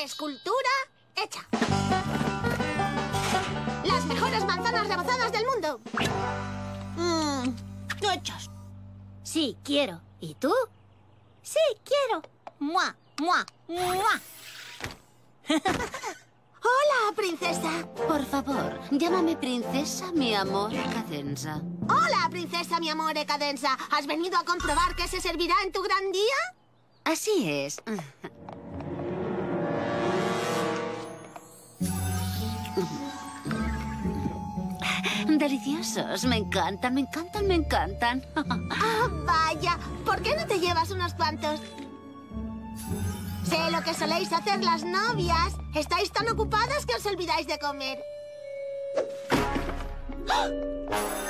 Escultura hecha. Las mejores manzanas rebozadas del mundo. Hechas. Sí, quiero. ¿Y tú? Sí, quiero. ¡Mua! ¡Mua! ¡Mua! Hola, princesa. Por favor, llámame princesa, mi amor, Cadenza. Hola, princesa, mi amor, Cadenza. ¿Has venido a comprobar qué se servirá en tu gran día? Así es. Deliciosos, me encantan, me encantan, me encantan. Ah, vaya. ¿Por qué no te llevas unos cuantos? Sé lo que soléis hacer las novias. Estáis tan ocupadas que os olvidáis de comer. ¡Ah!